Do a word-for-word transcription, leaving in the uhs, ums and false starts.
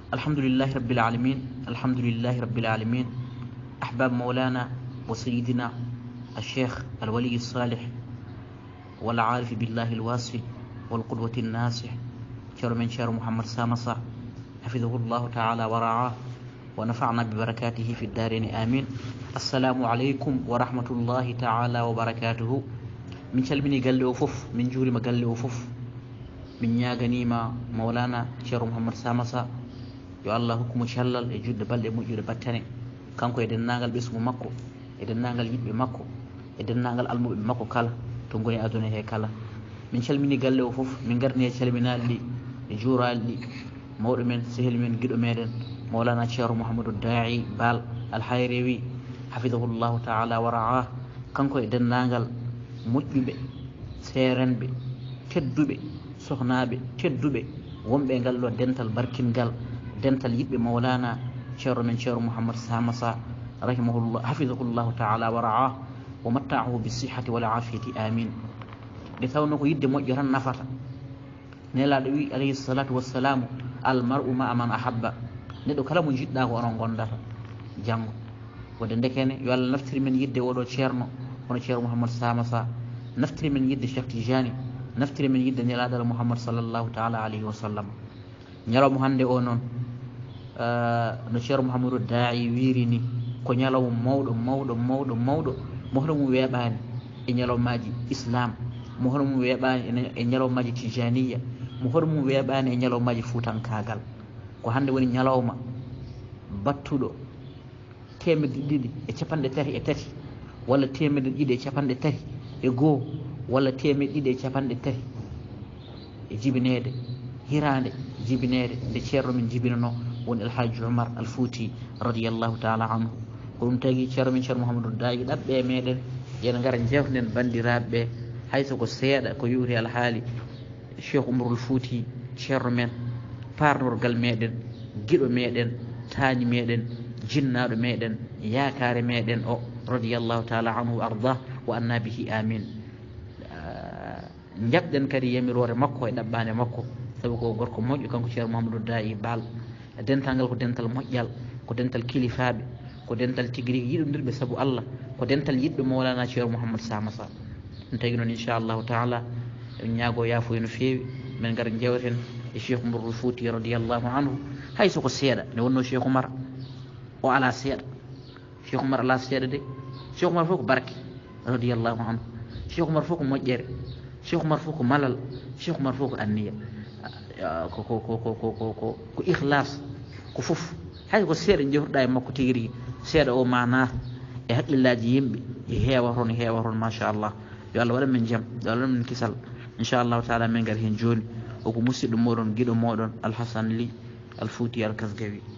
الحمد لله رب العالمين الحمد لله رب العالمين. أحباب مولانا وسيدنا الشيخ الولي الصالح والعارف بالله الواصل والقدوة الناصح شر من شر محمد سامسة حفظه الله تعالى ورعاه ونفعنا ببركاته في الدارين آمين. السلام عليكم ورحمة الله تعالى وبركاته. من شلمني قال له فف من جوري ما قال له فف من يا غنيمة مولانا شر محمد سامسة yo Allah hukmu cellal e judde balɗe moƴƴude battane kanko e dennagal ɓesgu makko e dennagal yiɓɓe makko e dennagal almuɓe makko kala to goni aduna he kala. min calmini galle o foof min garni e calminaɗi ɗi e juurali ɗi mawɗo men sehil men guiɗo meɗen mawlana ceerno mouhamadou da'i bal alhayrewi hafidahullahu taala wa ra'ah kanko e dennagal moƴƴuɓe serenɓe tedduɓe sohnaɓe tedduɓe wonɓe ngal ɗo dental barkingal dental yiɓɓe mawlana ceerno men ceerno mouhammad samasa rahimahullah hafidahullahu taala wa ra'ah wa matta'ahu bisihhati wal afiyati amin. nde tawno ko yidde moƴƴo tan nafata. nelaɗo wi alayhi salatu wassalamu al mar'u ma man ahabba, neɗɗo kala mo jiɗɗa ko onon gondata janggo. wadde ndekene yo Allah naftiri men yidde oɗo ceerno hono ceerno mouhammad samasa, naftiri men yidde Cheikh Tidiane, naftiri men yidde nelaɗo mouhammad sallllahu taala alayhi wa sallam. ñalawma hande o noon no ceerno mouhamadou da'i wirini ko ñalawma mawɗo mawɗo mawɗo mawɗo mo hono mum weeɓani e ñalawmaji islam, mo hono mum weeɓani e ñalawmaji tijaniya, mo hono mum weeɓani e ñalawmaji fuutankagal. ko hande woni ñalawma battuɗo temedde ɗiɗi e capanɗe tati e tati walla temedde ɗiɗi e capanɗe tati e goho walla temedde ɗiɗi e capanɗe tati e jibinede hirande jibinede nde ceerno min jibinano woni alhaji oumar al fouti radiallahu taala anhu. ko ɗum tagui ceerno min ceerno mouhamadou dayi ɗaɓɓe meɗen yen gara jewteden bandiraɓe ɓe hayso ko seeɗa ko yowti alhaali cheikh oumarul fouti ceerno men parnorgal meɗen guiɗo meɗen tañi meɗen jinnaɗo meɗen yakare meɗen o radiallahu taala anhu ardah wa anna bihi amin. jabɗen kadi yamirore makko e ɗaɓɓande makko saabu ko gorko moƴƴo kanko ceerno mouhamadou dayi bal. dental ngal ko dental moƴƴal, ko dental kilifaɓe, ko dental tigui rigui yiɗodirɓe saabu Allah, ko dental yiɗɓe mawlana ceerno mouhammad samasa. ɗum tagui noon inchallahu taala en ñaago yafoy no fewi min gara jewten e cheikh oumarul fouti radiallahu anhu hayso ko seeɗa. nde wonno cheikh oumar o ala seeɗa, cheikh oumar ala seeɗa de. cheikh oumar fof ko barke radiallahu anhu, cheikh oumar fof ko moƴƴere, cheikh oumar fof ko malal, cheikh oumar fof ko anniya, ko ko ko ko ko ko ko ikhlas ko fof. hay ko seeɗa jewtuɗa e makko tigui rigui seeɗa o mana e haqqillaji yimɓe e heewa toon heewa toon machallah. yo Allah waɗan men jaam, yo Allah waɗan men kisal inchallahu taala min gari hen joni oko musidɗo moɗon guiɗo moɗon Alhassane Ly Al Fouti Al Kasgawi.